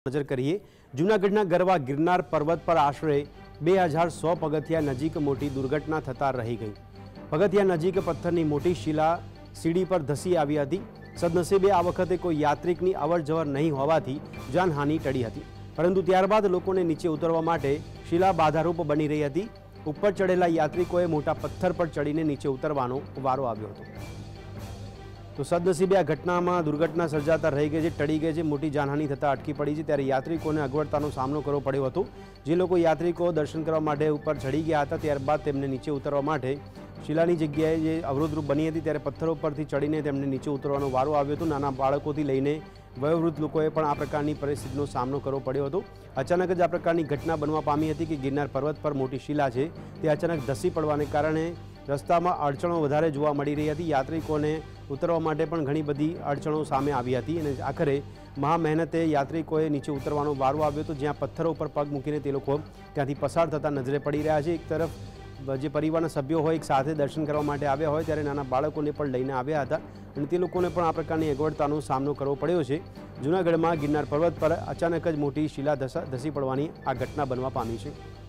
નજર કરીએ જૂનાગઢના ગરવા ગિરનાર પર્વત પર આશરે 2100 પગથિયા નજીક મોટી દુર્ઘટના થતા રહી ગઈ। પગથિયા નજીક પથ્થરની મોટી શિલા સીડી પર ધસી આવી હતી। સદનસીબે આ વખતે કોઈ યાત્રિકની અવરજવર નહીં હોવાથી જાનહાનિ ટળી હતી, પરંતુ ત્યારબાદ લોકોને નીચે ઉતરવા માટે શિલા બાધારૂપ બની રહી હતી। ઉપર ચડેલા યાત્રિકોએ મોટા પથ્થર પર ચડીને નીચે ઉતરવાનો વારો આવ્યો હતો। तो सदनसीबे आ घटना में दुर्घटना सर्जाता रही गई है, टड़ी गई है, मोटी जानहानि थता अटकी पड़ी है। त्यारे यात्रिकों ने अगवड़तानो सामनो करवो पड्यो हतो। जे लोग यात्रिकों दर्शन करवा माटे ऊपर चढ़ी गया था, त्यारबाद तेमने नीचे उतरवा माटे शिलानी जग्याए जे अवरोधरूप बनी हती त्यारे पत्थरों परथी चढ़ीने तेमने नीचे उतरवानो वारो आव्यो हतो। नाना बाळकोथी लईने वयोवृद्ध लोकोए पण आ प्रकारनी परिस्थितिनो सामनो करवो पड्यो हतो। अचानक ज आ प्रकारनी घटना बनवा पामी हती कि गिरनार पर्वत पर मोटी शिला छे ते अचानक धसी पड़वाने कारणे रस्तामां अड़चणों वधारे जोवा मळी रही हती। यात्रिकोने उतरवा माटे पण घणी बधी अड़चणों सामे आवी हती अने आखरे महा मेहनते यात्रिकोए नीचे उतरवानो वारो आव्यो तो ज्यां पत्थरों पर पग मूकीने ते लोको त्यांथी पसार थता नजरे पड़ी रह्या छे। एक तरफ जे परिवाરના સભ્યો હોય એક સાથે દર્શન કરવા માટે આવ્યા હોય ત્યારે નાના બાળકોને પણ લઈને આવ્યા હતા અને તે લોકોને પણ આ પ્રકારની અગવડતાનો સામનો કરવો પડ્યો છે। જૂનાગઢમાં ગિરનાર પર્વત પર અચાનક જ મોટી શિલા ધસી પડવાની આ ઘટના બનવા પામી છે।